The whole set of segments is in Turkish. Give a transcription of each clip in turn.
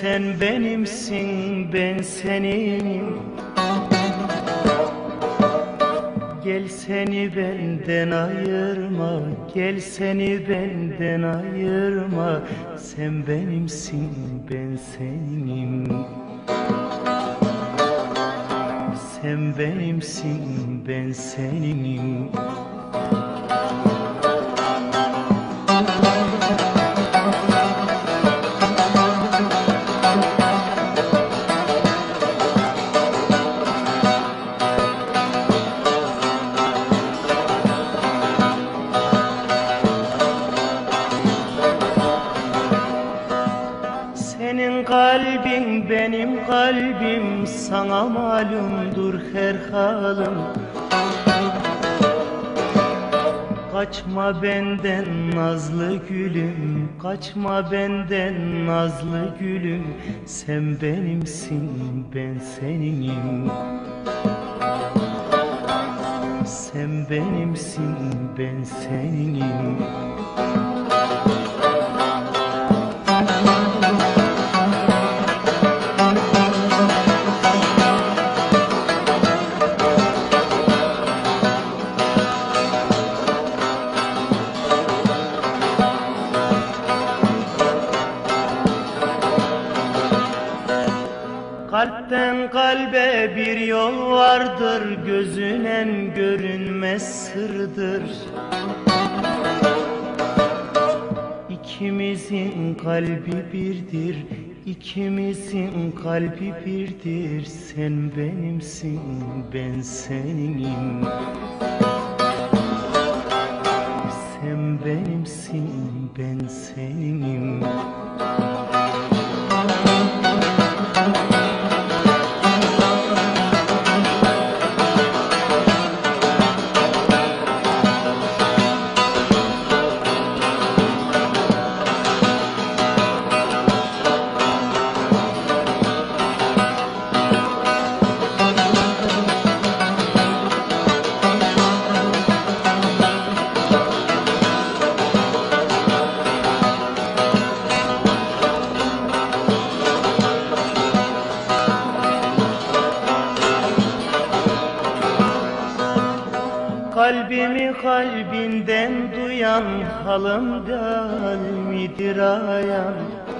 Sen benimsin, ben senim. Gel seni benden ayırma, gel seni benden ayırma. Sen benimsin, ben senim. Sen benimsin, ben senim. Senin kalbin benim kalbim, sana malumdur her halim. Kaçma benden nazlı gülüm, kaçma benden nazlı gülüm. Sen benimsin, ben seninim. Sen benimsin, ben seninim. Kalpten kalbe bir yol vardır, gözünen görünmez sırdır. İkimizin kalbi birdir, ikimizin kalbi birdir. Sen benimsin, ben seninim. Sen benimsin, ben seninim. Kalbimi kalbinden duyan, halımda midir ayan?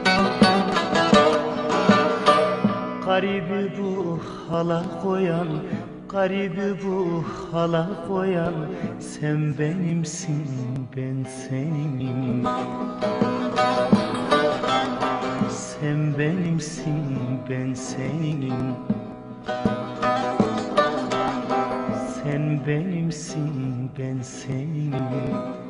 Garibi bu hala koyan, garibi bu hala koyan. Sen benimsin, ben seninim. Sen benimsin, ben seninim. Sen benimsin, ben seninim.